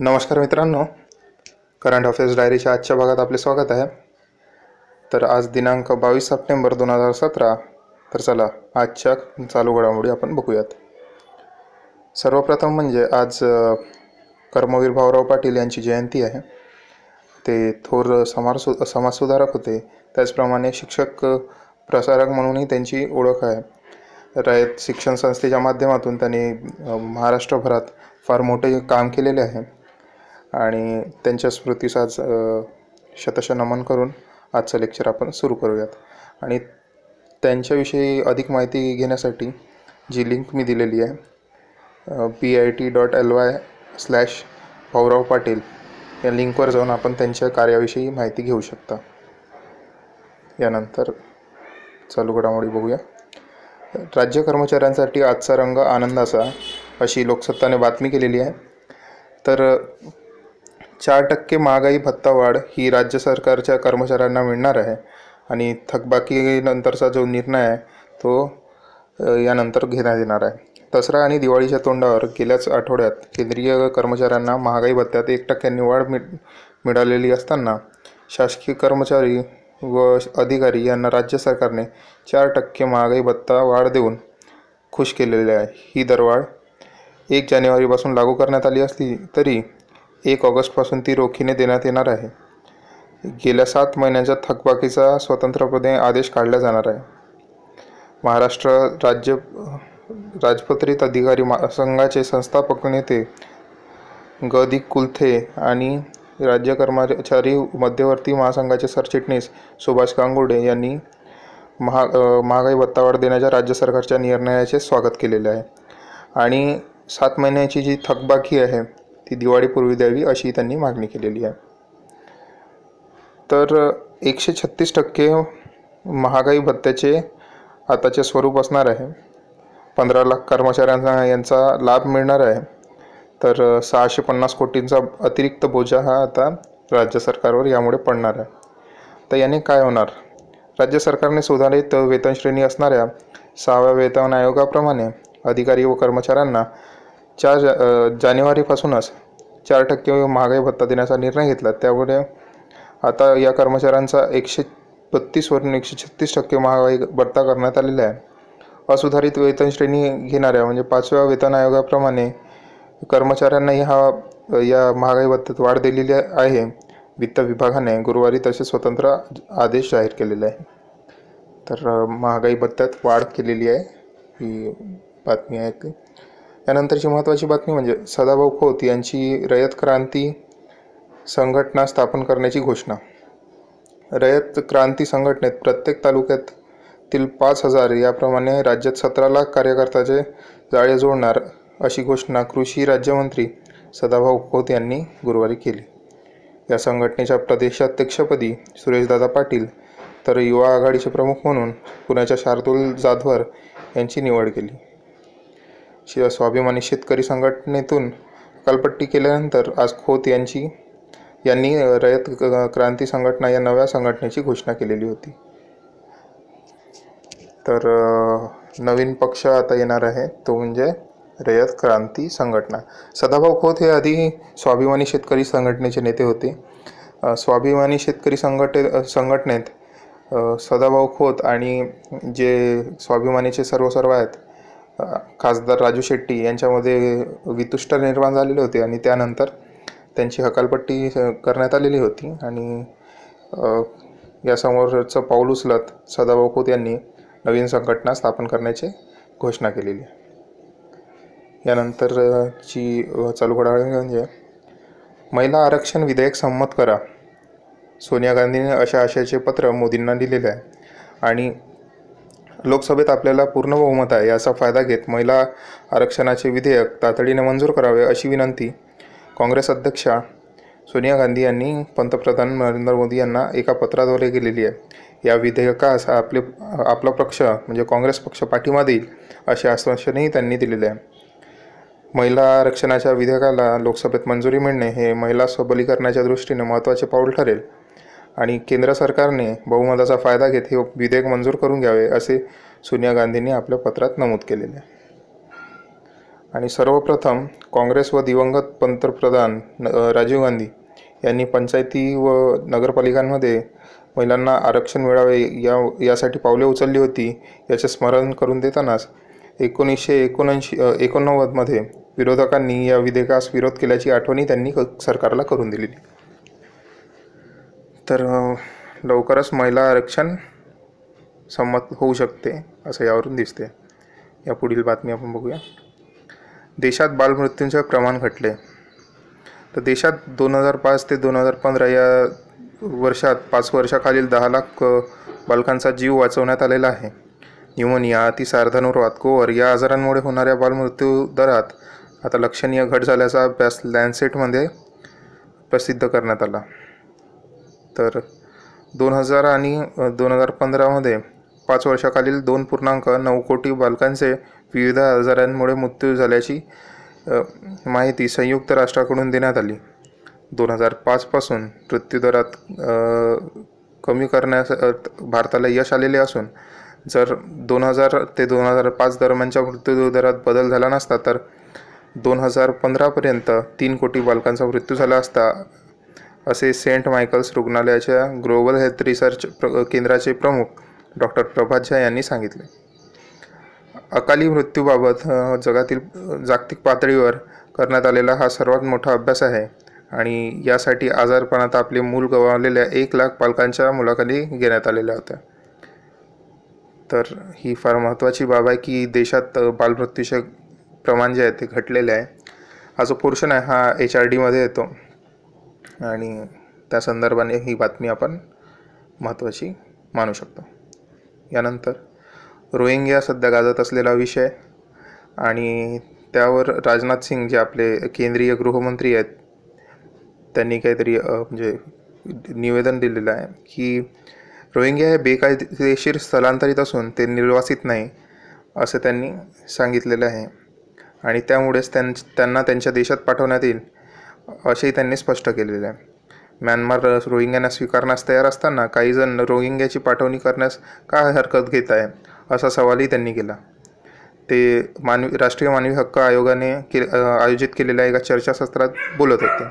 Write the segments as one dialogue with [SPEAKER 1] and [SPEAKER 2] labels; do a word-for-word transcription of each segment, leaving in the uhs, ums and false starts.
[SPEAKER 1] नमस्कार मित्रांनो, current affairs डायरीच्या आजच्या भागात आपले स्वागत आहे. तर आज दिनांक बावीस सप्टेंबर दोन हजार सतरा. तर चला आजच्या चालू घडामोडी आपण बघूयात. सर्वप्रथम म्हणजे आज कर्मवीर भाऊराव पाटील यांची जयंती आहे. ते थोर समाज समाजसुधारक होते. त्याचप्रमाणे शिक्षक प्रसारक म्हणूनही त्यांची ओळख आहे. रयत शिक्षण संस्थेच्या माध्यमातून त्यांनी महाराष्ट्रभरात फार मोठे काम केलेले आहे आणि त्यांच्या स्मृतीस आज शतश नमन करून आजचं लेक्चर आपण सुरू करूयात. आणि त्यांच्याविषयी अधिक माहिती घेण्यासाठी जी लिंक मी दिलेली आहे P I T dot L Y slash Bhaurao Patil या लिंकवर जाऊन आपण त्यांच्या कार्याविषयी माहिती घेऊ शकता. यानंतर चालू घडामोडी बघूया. राज्य कर्मचाऱ्यांसाठी आजचा रंग आनंदाचा अशी लोकसत्ताने बातमी केलेली आहे. तर चार टक्के महागाई भत्ता वाढ ही राज्य सरकारच्या कर्मचाऱ्यांना मिळणार आहे आणि थकबाकीनंतरचा जो निर्णय आहे तो यानंतर घेण्यात येणार आहे. दसरा आणि दिवाळीच्या तोंडावर गेल्याच आठवड्यात केंद्रीय कर्मचाऱ्यांना महागाई भत्त्यात एक टक्क्यांनी वाढ मिळ मिळालेली असताना शासकीय कर्मचारी व अधिकारी यांना राज्य सरकारने चार टक्के महागाई भत्ता वाढ देऊन खुश केलेले आहे. ही दरवाढ एक जानेवारीपासून लागू करण्यात आली असली तरी एक ऑगस्टपासून ती रोखीने देण्यात येणार आहे. गेल्या सात महिन्यांच्या थकबाकीचा स्वतंत्रपणे आदेश काढला जाणार आहे. महाराष्ट्र राज्य राजपत्रित अधिकारी संघाचे संस्थापक नेते ग दी कुलथे आणि राज्य कर्मचारी मध्यवर्ती महासंघाचे सरचिटणीस सुभाष गांगुर्डे यांनी महा महागाई भत्ता वाढ देण्याच्या राज्य सरकारच्या निर्णयाचे स्वागत केलेले आहे आणि सात महिन्याची जी थकबाकी आहे ती दिवाळीपूर्वी द्यावी अशी त्यांनी मागणी केलेली आहे. तर एकशे छत्तीस टक्के महागाई भत्त्याचे आताचे स्वरूप असणार आहे. पंधरा लाख कर्मचाऱ्यांना यांचा लाभ मिळणार आहे. तर सहाशे पन्नास कोटींचा अतिरिक्त बोजा हा आता राज्य सरकारवर यामुळे पडणार आहे. तर याने काय होणार? राज्य सरकारने सुधारित वेतनश्रेणी असणाऱ्या सहाव्या वेतन आयोगाप्रमाणे अधिकारी व कर्मचाऱ्यांना चार जानेवारीपासूनच चार टक्के महागाई भत्ता देण्याचा निर्णय घेतला. त्यामुळे आता या कर्मचाऱ्यांचा एकशे बत्तीसवरून एकशे छत्तीस टक्के महागाई भत्ता करण्यात आलेला आहे. असुधारित वेतनश्रेणी घेणाऱ्या म्हणजे पाचव्या वेतन आयोगाप्रमाणे कर्मचाऱ्यांनाही हा या महागाई भत्त्यात वाढ दिलेली आहे. वित्त विभागाने गुरुवारी तसे स्वतंत्र आदेश जाहीर केलेले आहे. तर महागाई भत्त्यात वाढ केलेली आहे ही बातमी आहे ती. यानंतरची महत्त्वाची बातमी म्हणजे सदाभाऊ खोत यांची रयत क्रांती संघटना स्थापन करण्याची घोषणा. रयत क्रांती संघटनेत प्रत्येक तालुक्यातील पाच हजार याप्रमाणे राज्यात सतरा लाख कार्यकर्त्याचे जाळे जोडणार अशी घोषणा कृषी राज्यमंत्री सदाभाऊ खोत यांनी गुरुवारी केली. या संघटनेच्या प्रदेशाध्यक्षपदी सुरेशदादा पाटील तर युवा आघाडीचे प्रमुख म्हणून पुण्याच्या शार्दूल जाधवर यांची निवड केली. स्वाभिमानी शेतकरी संघटनेतून हकालपट्टी केल्यानंतर आज खोत यांची यांनी रयत क्रांती संघटना या नव्या संघटनेची घोषणा केलेली होती. तर नवीन पक्ष आता येणार आहे तो म्हणजे रयत क्रांती संघटना. सदाभाऊ खोत हे आधी स्वाभिमानी शेतकरी संघटनेचे नेते होते. स्वाभिमानी शेतकरी संघटे संघटनेत सदाभाऊ खोत आणि जे स्वाभिमानीचे सर्व सर्व आहेत खासदार राजू शेट्टी यांच्यामध्ये वितुष्ट निर्माण झालेले होते आणि त्यानंतर त्यांची हकालपट्टी करण्यात आलेली होती आणि यासमोरचं पाऊल उचलत सदाभाऊ खोत यांनी नवीन संघटना स्थापन करण्याची घोषणा केलेली आहे. यानंतरची चालू घडामोडी म्हणजे महिला आरक्षण विधेयक संमत करा. सोनिया गांधींनी अशा आशयाचे पत्र मोदींना दिलेले आहे आणि लोकसभेत आपल्याला पूर्ण बहुमत आहे याचा फायदा घेत महिला आरक्षणाचे विधेयक तातडीने मंजूर करावे अशी विनंती काँग्रेस अध्यक्षा सोनिया गांधी यांनी पंतप्रधान नरेंद्र मोदी यांना एका पत्राद्वारे केलेली आहे. या विधेयकास आपले आपला पक्ष म्हणजे काँग्रेस पक्ष पाठिंबा देईल असे आश्वासनही त्यांनी दिलेले आहे. महिला आरक्षणाच्या विधेयकाला लोकसभेत मंजुरी मिळणे हे महिला सबलीकरणाच्या दृष्टीने महत्त्वाचे पाऊल ठरेल आणि केंद्र सरकारने बहुमताचा फायदा घेत हे विधेयक मंजूर करून घ्यावे असे सोनिया गांधींनी आपल्या पत्रात नमूद केलेले आहे. आणि सर्वप्रथम काँग्रेस व दिवंगत पंतप्रधान राजीव गांधी यांनी पंचायती व नगरपालिकांमध्ये महिलांना आरक्षण मिळावे या यासाठी पावले उचलली होती याचे स्मरण करून देतानाच एकोणीसशे एकोणऐंशी एकोणनव्वदमध्ये विरोधकांनी या विधेयकास विरोध केल्याची आठवणी त्यांनी सरकारला करून दिली. तर लवकरच महिला आरक्षण संमत होऊ शकते असं यावरून दिसते. या पुढील बातमी आपण बघूया. देशात बालमृत्यूंचे प्रमाण घटले. तर देशात दोन हजार पाच ते दोन हजार पंधरा या वर्षात पाच वर्षाखालील दहा लाख बालकांचा जीव वाचवण्यात आलेला आहे. न्यूमोनिया, अतिसार, कोवर या आजारांमुळे होणाऱ्या बालमृत्यू दरात आता लक्षणीय घट झाल्याचा अभ्यास लॅन्सेटमध्ये प्रसिद्ध करण्यात आला. तर दोन हजार आणि दोन हजार पंधरामध्ये पाच वर्षाखालील दोन पूर्णांक नऊ कोटी बालकांचे विविध आजारांमुळे मृत्यू झाल्याची माहिती संयुक्त राष्ट्राकडून देण्यात आली. दोन हजार पाचपासून मृत्यूदरात कमी करण्यास भारताला यश आलेले असून जर दोन हजार ते दोन हजार पाच दरम्यानच्या मृत्यूदरात बदल झाला नसता तर दोन हजार पंधरापर्यंत तीन कोटी बालकांचा मृत्यू झाला असता, असे सेंट मायकल्स रुग्णालयाच्या ग्लोबल हेल्थ रिसर्च प्र केंद्राचे प्रमुख डॉक्टर प्रभात झा यांनी सांगितले. अकाली मृत्यूबाबत जगातील जागतिक पातळीवर करण्यात आलेला हा सर्वात मोठा अभ्यास आहे आणि यासाठी आजारपणात आपले मूल गमावलेल्या एक लाख बालकांच्या मुलाखती घेण्यात आलेल्या होत्या. तर ही फार महत्त्वाची बाब आहे की देशात बालमृत्यूचे प्रमाण जे आहे ते घटलेले आहे. हा जो पोर्शन आहे हा एच आर डीमध्ये येतो आणि त्या संदर्भाने ही बातमी आपण महत्त्वाची मानू शकतो. यानंतर रोहिंग्या सध्या गाजत असलेला विषय आणि त्यावर राजनाथ सिंग जे आपले केंद्रीय गृहमंत्री आहेत त्यांनी काहीतरी म्हणजे निवेदन दिलेलं आहे की रोहिंग्या हे बेकायदेशीर स्थलांतरित असून ते निर्वासित नाही असं त्यांनी सांगितलेलं आहे आणि त्यामुळेच त्यां त्यांना त्यांच्या देशात पाठवण्यात येईल असेही त्यांनी स्पष्ट केलेले आहे. म्यानमार रोहिंग्यांना स्वीकारण्यास तयार असताना काही जण रोहिंग्याची पाठवणी करण्यास का हरकत घेत आहे असा सवालही त्यांनी केला. ते मानवी राष्ट्रीय मानवी हक्क आयोगाने के आयोजित केलेल्या एका चर्चासत्रात बोलत होते.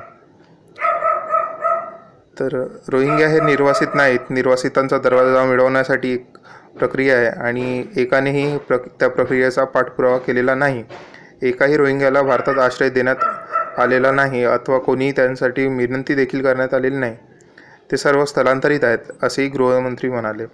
[SPEAKER 1] तर रोहिंग्या हे निर्वासित नाहीत, निर्वासितांचा दरवाजा मिळवण्यासाठी एक प्रक्रिया आहे आणि एकानेही प्र त्या प्रक्रियेचा पाठपुरावा केलेला नाही. एकाही रोहिंग्याला भारतात आश्रय देण्यात आलेला नाही अथवा कोणीही त्यांसाठी विनंती देखील करण्यात आलेली नाही. ते सर्व स्थलांतरित आहेत असेही गृहमंत्री म्हणाले.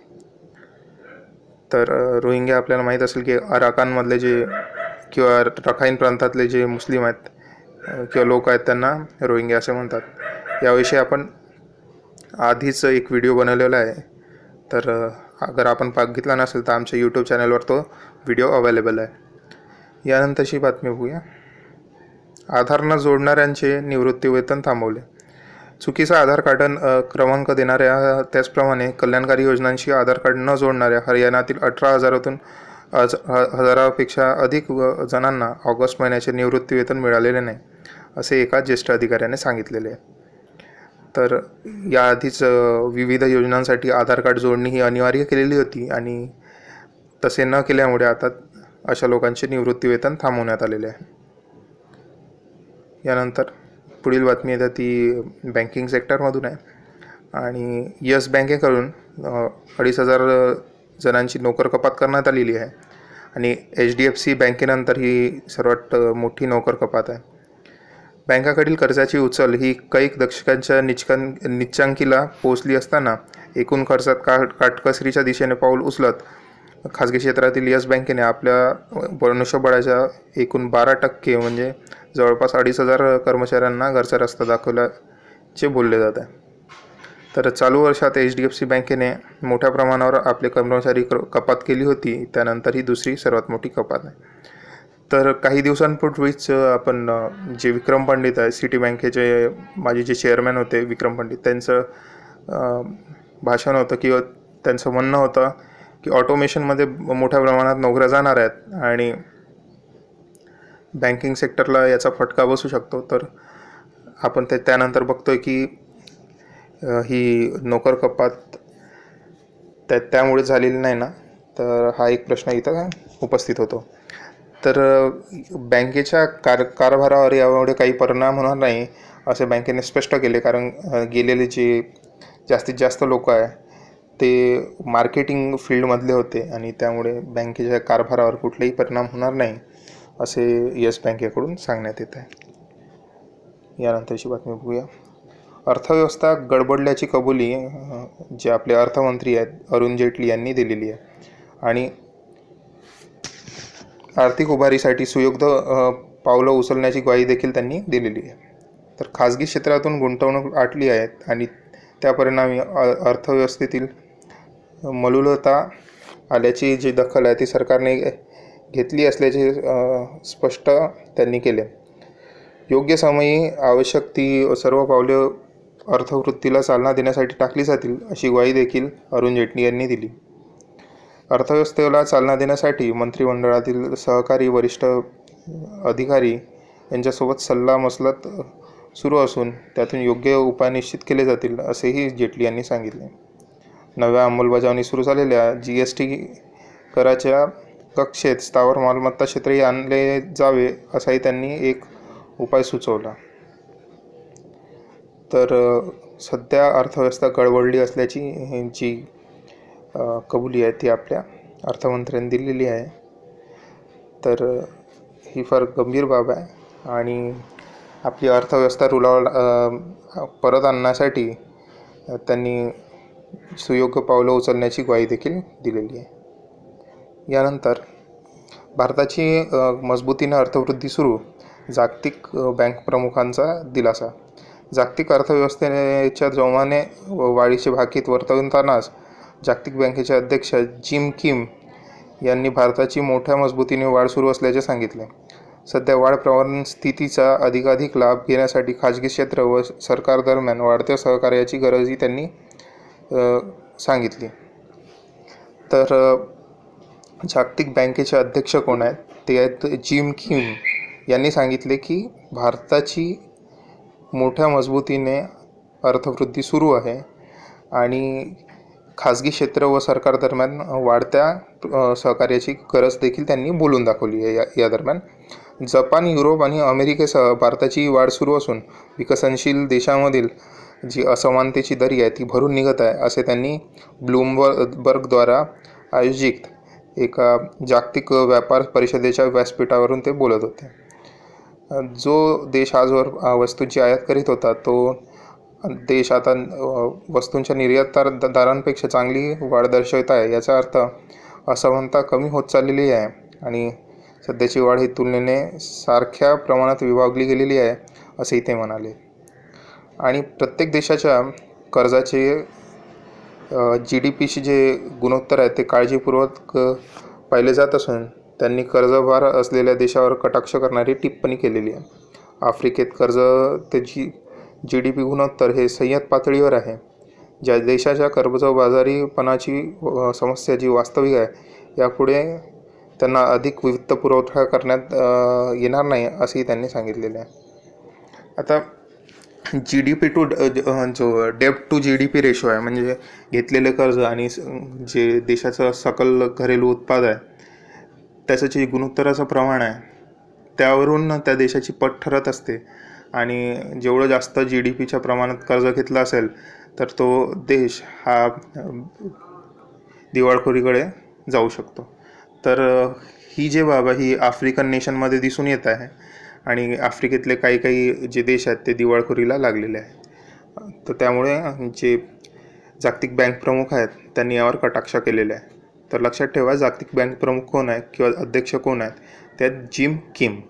[SPEAKER 1] तर रोहिंग्या आपल्याला माहीत असेल की अराकानमधले जे किंवा रखाईन प्रांतातले जे मुस्लिम आहेत किंवा लोक आहेत त्यांना रोहिंग्या असे म्हणतात. याविषयी आपण आधीच एक व्हिडिओ बनवलेला आहे. तर अगर आपण बघितला नसेल तर आमच्या यूट्यूब चॅनलवर तो व्हिडिओ अवेलेबल आहे. यानंतरची बातमी बघूया. आधार न जोडणाऱ्यांचे निवृत्तीवेतन थांबवले. चुकीचा आधार कार्ड क्रमांक देणाऱ्या त्याचप्रमाणे कल्याणकारी योजनांशी आधार कार्ड न जोडणाऱ्या हरियाणातील अठरा हजारातून आज हजारापेक्षा अधिक जणांना ऑगस्ट महिन्याचे निवृत्तीवेतन मिळालेले नाही असे एका ज्येष्ठ अधिकाऱ्याने सांगितलेले आहे. तर याआधीच विविध योजनांसाठी आधार कार्ड जोडणी ही अनिवार्य केलेली होती आणि तसे न केल्यामुळे आता अशा लोकांचे निवृत्तीवेतन थांबवण्यात आलेले आहे. यानंतर पुढील बातमी येते ती बँकिंग सेक्टरमधून आहे आणि यस बँकेकडून अडीच हजार जणांची नोकर कपात करण्यात आलेली आहे आणि एच डी एफ सी बँकेनंतर ही सर्वात मोठी नोकर कपात आहे. बँकाकडील कर्जाची उचल ही कैक दशकांच्या निचकां निच्चांकीला पोहोचली असताना एकूण खर्चात का काटकसरीच्या दिशेने पाऊल उचलत खाजगी क्षेत्रातील यस बँकेने आपल्या मनुष्यबळाच्या एकूण बारा टक्के म्हणजे जवळपास अडीच हजार कर्मचाऱ्यांना घरचा रस्ता दाखवल्याचे बोलले जात आहे. तर चालू वर्षात एच डी एफ सी बँकेने मोठ्या प्रमाणावर आपले कर्मचारी कपात केली होती. त्यानंतर ही दुसरी सर्वात मोठी कपात आहे. तर काही दिवसांपूर्वीच आपण जे विक्रम पंडित आहे सिटी बँकेचे माजी जे चेअरमॅन होते विक्रम पंडित त्यांचं भाषण होतं किंवा त्यांचं म्हणणं होतं की ऑटोमेशनमध्ये मोठ्या प्रमाणात नोकऱ्या जाणार आहेत आणि बँकिंग सेक्टरला याचा फटका बसू शकतो. तर आपण ते त्यानंतर बघतोय की ही नोकर कपात त्या त्यामुळे झालेली नाही ना. तर हा एक प्रश्न इथं उपस्थित होतो. तर बँकेच्या कार कारभारावर यामुळे काही परिणाम होणार नाही असे बँकेने स्पष्ट केले, कारण गेलेले जे जास्तीत जास्त लोक आहे ते मार्केटिंग फील्डमधले होते आणि त्यामुळे बँकेच्या कारभारावर कुठलाही परिणाम होणार नाही असे येस बँकेकडून सांगण्यात येत आहे. यानंतरची बातमी बघूया. अर्थव्यवस्था गडबडल्याची कबुली जे आपले अर्थमंत्री आहेत अरुण जेटली यांनी दिलेली आहे आणि आर्थिक उभारीसाठी सुयोग्य पावलं उचलण्याची ग्वाही देखील त्यांनी दिलेली आहे. तर खाजगी क्षेत्रातून गुंतवणूक आटली आहेत आणि त्या परिणामी अर्थव्यवस्थेतील मलुलता आल्याची जी दखल आहे ती सरकारने घेतली असल्याचे स्पष्ट त्यांनी केले. योग्य समयी आवश्यक ती सर्व पावले अर्थवृत्तीला चालना देण्यासाठी टाकली जातील अशी ग्वाही देखील अरुण जेटली यांनी दिली. अर्थव्यवस्थेला चालना देण्यासाठी मंत्रिमंडळातील सहकारी वरिष्ठ अधिकारी यांच्यासोबत सल्लामसलत सुरू असून त्यातून योग्य उपाय निश्चित केले जातील असेही जेटली यांनी सांगितले. नव्या अंमलबजावणी सुरू झालेल्या जी एस टी कराच्या कक्षेत स्थावर मालमत्ता क्षेत्रही आणले जावे असाही त्यांनी एक उपाय सुचवला. तर सध्या अर्थव्यवस्था गडबडली असल्याची जी कबुली आहे ती आपल्या अर्थमंत्र्यांनी दिलेली आहे. तर ही फार गंभीर बाब आहे आणि आपली अर्थव्यवस्था रुलावर परत आणण्यासाठी त्यांनी सुयोग्य पावलं उचलण्याची ग्वाही देखील दिलेली आहे. यानंतर भारताची मजबूतीने अर्थवृद्धी सुरू, जागतिक बँक प्रमुखांचा दिलासा. जागतिक अर्थव्यवस्थेच्या जोमाने वाढीचे भाकीत वर्तवतानाच जागतिक बँकेचे अध्यक्ष जिम किम यांनी भारताची मोठ्या मजबूतीने वाढ सुरू असल्याचे सांगितले. सध्या वाढ प्रवण स्थितीचा अधिकाधिक लाभ घेण्यासाठी खाजगी क्षेत्र व सरकार दरम्यान वाढत्या सहकार्याची गरजही त्यांनी सांगितली. तर जागतिक बँकेचे अध्यक्ष कोण आहेत ते आहेत जिम किम यांनी सांगितले की भारताची मोठ्या मजबूतीने अर्थवृद्धी सुरू आहे आणि खाजगी क्षेत्र व सरकार दरम्यान वाढत्या सहकार्याची गरज देखील त्यांनी बोलून दाखवली आहे. या या दरम्यान जपान, युरोप आणि अमेरिकेसह भारताची वाढ सुरू असून विकसनशील देशांमधील जी असमानतेची दरी आहे ती भरून निघत आहे असे त्यांनी ब्लूमबर्गद्वारा आयोजित एका जागतिक व्यापार परिषदेच्या व्यासपीठावरून ते बोलत होते. जो देश आजवर वस्तूंची आयात करीत होता तो देश आता वस्तूंच्या निर्यातदारांपेक्षा चांगली वाढ दर्शवत आहे. याचा अर्थ असमानता कमी होत चाललेली आहे आणि सध्याची वाढ ही तुलनेने सारख्या प्रमाणात विभागली गेलेली आहे असेही ते म्हणाले. आणि प्रत्येक देशाच्या कर्जाचे जी डी पीशी जे गुणोत्तर आहे ते काळजीपूर्वक पाहिले जात असून त्यांनी कर्जभार असलेल्या देशावर कटाक्ष करणारी टिप्पणी केलेली आहे. आफ्रिकेत कर्ज ते जी जी डी पी गुणोत्तर हे संयत पातळीवर आहे. ज्या देशाच्या कर्जबाजारीपणाची समस्या जी वास्तविक आहे यापुढे त्यांना अधिक वित्त पुरवठा करण्यात येणार नाही असेही त्यांनी सांगितलेले आहे. आता जी डी पी टू जो डेब्ट to G D P ratio आहे म्हणजे घेतलेले कर्ज आणि जे देशाचं सकल घरेलू उत्पाद आहे त्याचं जे गुणोत्तराचं प्रमाण आहे त्यावरून त्या देशाची पत ठरत असते आणि जेवढं जास्त जी डी पीच्या प्रमाणात कर्ज घेतलं असेल तर तो देश हा दिवाळखोरीकडे जाऊ शकतो. तर ही जे बाब ही आफ्रिकन नेशनमध्ये दिसून येत आहे आणि आफ्रिकेतले काही काही जे देश आहेत ते दिवाळखोरीला लागलेले आहेत. तर त्यामुळे जे जागतिक बँक प्रमुख आहेत त्यांनी यावर कटाक्ष केलेले आहे. तर लक्षात ठेवा जागतिक बँक प्रमुख कोण आहेत किंवा अध्यक्ष कोण आहेत त्यात जिम किम.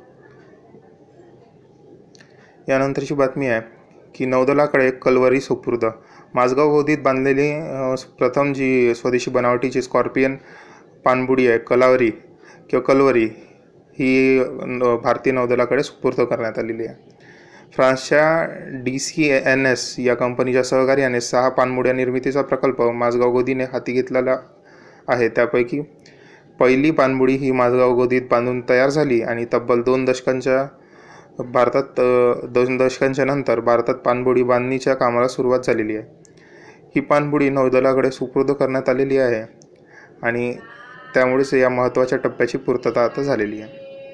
[SPEAKER 1] यानंतरची बातमी आहे की नौदलाकडे कलवरी सुपूर्द. माझगाव गोदीत बांधलेली प्रथम जी स्वदेशी बनावटीची स्कॉर्पियन पाणबुडी आहे कलावरी किंवा कलवरी ही भारतीय नौदलाकडे सुपूर्द करण्यात आलेली आहे. फ्रान्सच्या डी सी एन एस या कंपनीच्या सहकार्याने सहा पाणबुड्या निर्मितीचा प्रकल्प माझगाव गोदीने हाती घेतलेला आहे. त्यापैकी पहिली पाणबुडी ही माझगाव गोदीत बांधून तयार झाली आणि तब्बल दोन दशकांच्या भारतात दोन दशकांच्या नंतर भारतात पाणबुडी बांधणीच्या कामाला सुरुवात झालेली आहे. ही पाणबुडी नौदलाकडे सुपूर्द करण्यात आलेली आहे आणि त्यामुळेच या महत्त्वाच्या टप्प्याची पूर्तता आता झालेली आहे.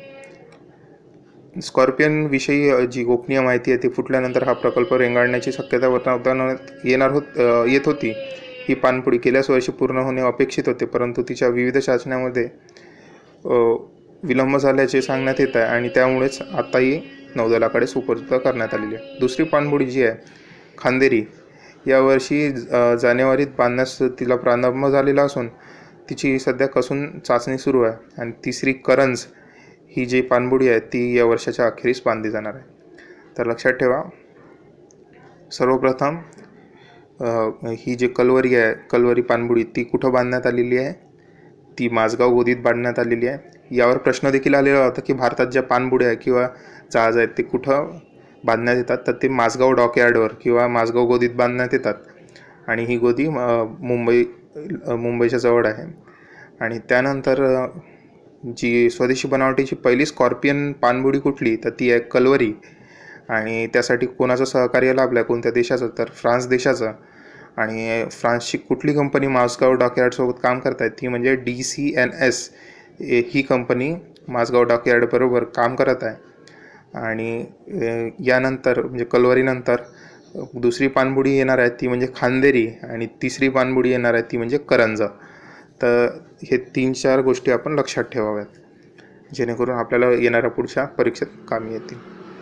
[SPEAKER 1] स्कॉर्पियनविषयी जी गोपनीय माहिती आहे ती फुटल्यानंतर हा प्रकल्प रेंगाळण्याची शक्यता वर्तवण्यात येणार होत येत होती. ही पाणपुडी गेल्याच वर्षी पूर्ण होणे अपेक्षित होते, परंतु तिच्या विविध चाचण्यामध्ये विलंब झाल्याचे सांगण्यात येत आहे आणि त्यामुळेच आताही नौदलाकडे सुपूर्द करण्यात आलेली आहे. दुसरी पाणबुडी जी आहे खांदेरी, यावर्षी जानेवारीत बांधण्यास तिला प्रारंभ झालेला असून तिची सध्या कसून चाचणी सुरू आहे. आणि तिसरी करंज ही जी पाणबुडी आहे ती या वर्षाच्या अखेरीस बांधली जाणार आहे. तर लक्षात ठेवा, सर्वप्रथम ही जी कलवरी आहे कलवरी पाणबुडी ती कुठं बांधण्यात आलेली आहे, ती माझगाव गोदीत बांधण्यात आलेली आहे. यावर प्रश्न देखील आलेला होता की भारतात ज्या पाणबुड्या आहे किंवा जहाज आहेत ते कुठं बांधण्यात येतात, तर ते माझगाव डॉकयार्डवर किंवा माझगाव गोदीत बांधण्यात येतात. आणि ही गोदी मुंबई मुंबईच्या जवळ आहे. आणि त्यानंतर जी स्वदेशी बनावटीची पहिली स्कॉर्पियन पाणबुडी कुठली, तर ती आहे कलवरी. आणि त्यासाठी कोणाचं सहकार्य लाभलं आहे, कोणत्या देशाचं, तर फ्रान्स देशाचं. आणि फ्रान्सची कुठली कंपनी माझगाव डॉकयार्डसोबत काम करत आहे, ती म्हणजे डी सी एन एस ही कंपनी माझगाव डॉकयार्डबरोबर काम करत आहे. आणि यानंतर म्हणजे कलवरीनंतर दुसरी पाणबुडी येणार आहे ती म्हणजे खांदेरी, आणि तिसरी पाणबुडी येणार आहे ती म्हणजे करंज. तर हे तीन चार गोष्टी आपण लक्षात ठेवाव्यात जेणेकरून आपल्याला येणाऱ्या पुढच्या परीक्षेत कामी येतील.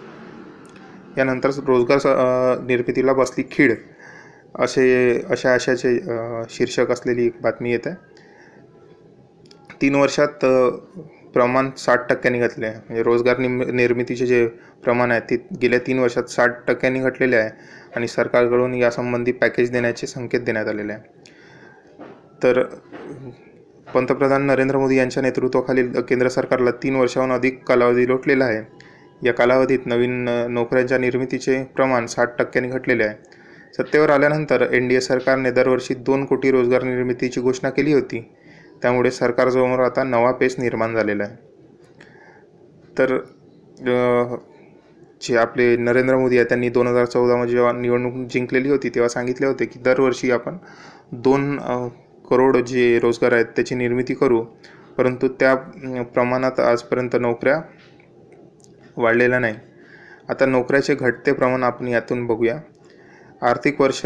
[SPEAKER 1] यानंतर रोजगार निर्मितीला बसली खीड असे अशा आशाचे शीर्षक असलेली एक बातमी येत आहे. तीन वर्षात प्रमाण साठ टक्क्यांनी घटले आहे. म्हणजे रोजगार निम निर्मितीचे जे प्रमाण आहे ते गेल्या तीन वर्षात साठ टक्क्यांनी घटलेले आहे. आणि सरकारकडून यासंबंधी पॅकेज देण्याचे संकेत देण्यात आलेले आहे. तर पंतप्रधान नरेंद्र मोदी यांच्या नेतृत्वाखालील केंद्र सरकारला तीन वर्षाहून अधिक कालावधी लोटलेला आहे. या कालावधीत नवीन नोकऱ्यांच्या निर्मितीचे प्रमाण साठ टक्क्यांनी घटलेले आहे. सत्तेवर आल्यानंतर एन डी ए सरकारने दरवर्षी दोन कोटी रोजगार निर्मितीची घोषणा केली होती. त्यामुळे सरकारसमोर आता नवा पेच निर्माण झालेला आहे. तर जे आपले नरेंद्र मोदी आहे त्यांनी दोन हजार चौदामध्ये जेव्हा निवडणूक जिंकलेली होती तेव्हा सांगितले होते की दरवर्षी आपण दोन करोड जे रोजगार आहेत त्याची निर्मिती करू, परंतु त्या प्रमाणात आजपर्यंत नोकऱ्या वाढलेल्या नाही. आता नोकऱ्याचे घटते प्रमाण आपण यातून बघूया. आर्थिक वर्ष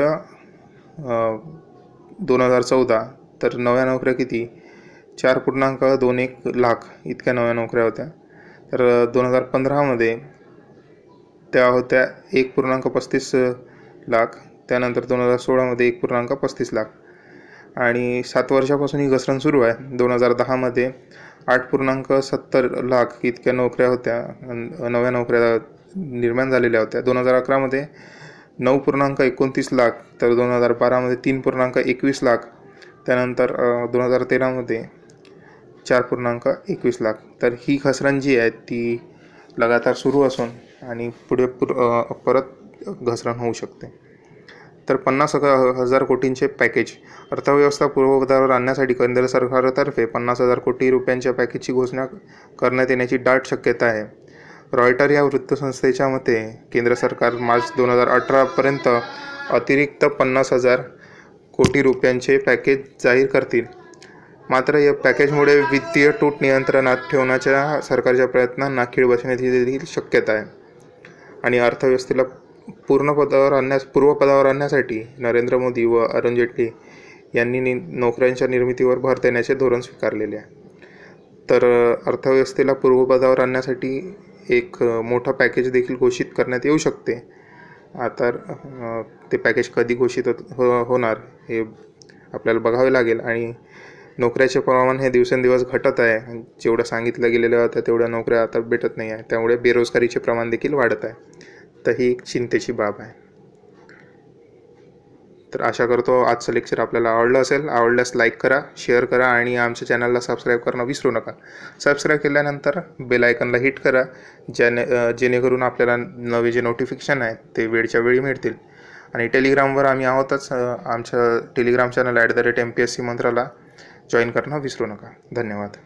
[SPEAKER 1] दोन हजार चौदा तर नव्या नोकऱ्या किती, चार पूर्णांक दोन एक लाख इतक्या नव्या नोकऱ्या होत्या. तर दोन हजार पंधरामध्ये त्या होत्या एक पूर्णांक पस्तीस लाख. त्यानंतर दोन हजार सोळामध्ये एक पूर्णांक पस्तीस लाख. आणि सात वर्षापासून ही घसरण सुरू आहे. दोन हजार दहामध्ये आठ पूर्णांक सत्तर लाख इतक्या नोकऱ्या होत्या, नव्या नोकऱ्या निर्माण झालेल्या होत्या. दोन हजार अकरामध्ये नऊ पूर्णांक एकोणतीस लाख, तर दोन हजार बारामध्ये तीन पूर्णांक एकवीस लाख. त्यानंतर दोन हजार तेरामध्ये चार पूर्णांक एकवीस लाख. तर ही घसरण जी आहे ती लगातार सुरू असून आणि पुढे पुर परत घसरण होऊ शकते. तर पन्नास हजार कोटींचे पॅकेज, अर्थव्यवस्था पूर्वपदावर आणण्यासाठी केंद्र सरकारतर्फे पन्नास हजार कोटी रुपयांच्या पॅकेजची घोषणा करण्यात येण्याची दाट शक्यता आहे. रॉयटर या वृत्तसंस्थेच्या मते केंद्र सरकार मार्च दोन हजार अठरापर्यंत अतिरिक्त पन्नास हजार कोटी रुपयांचे पॅकेज जाहीर करतील. मात्र या पॅकेजमुळे वित्तीय तूट नियंत्रणात ठेवण्याच्या सरकारच्या प्रयत्नांना खीळ बसण्याची देखील शक्यता आहे. आणि अर्थव्यवस्थेला पूर्ण पदावर आणण्यास पूर्वपदावर आणण्यासाठी नरेंद्र मोदी व अरुण जेटली यांनी नोकऱ्यांच्या निर्मितीवर भर देण्याचे धोरण स्वीकारलेले आहे. तर अर्थव्यवस्थेला पूर्वपदावर आणण्यासाठी एक मोठं पॅकेज देखील घोषित करण्यात येऊ शकते. आता ते पॅकेज कधी घोषित हो होणार हे आपल्याला बघावे लागेल. आणि नोकऱ्याचे प्रमाण हे दिवसेंदिवस घटत आहे. जेवढं सांगितलं गेलेलं होतं तेवढ्या नोकऱ्या आता भेटत नाही आहे. त्यामुळे बेरोजगारीचे प्रमाण देखील वाढत आहे. तर ही एक चिंतेची बाब आहे. तर आशा करतो आजचं लेक्चर आपल्याला आवडलं असेल. आवडल्यास लाईक करा, शेअर करा आणि आमच्या चॅनलला सबस्क्राईब करणं विसरू नका. सबस्क्राईब केल्यानंतर बेल आयकॉनला हिट करा, ज्याने जेणेकरून आपल्याला नवे जे नोटिफिकेशन आहेत ते वेळच्या वेळी मिळतील. आणि टेलिग्रामवर आम्ही आहोतच. आमच्या Telegram channel at the rate M P S C मंत्राला जॉईन करणं विसरू नका. धन्यवाद.